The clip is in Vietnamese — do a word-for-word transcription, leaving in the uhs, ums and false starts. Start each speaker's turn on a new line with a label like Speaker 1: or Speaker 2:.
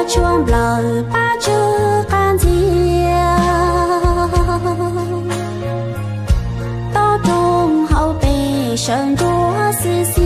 Speaker 1: chuông lờ ba chữ can gì to trung hậu bề sơn chúa xì xì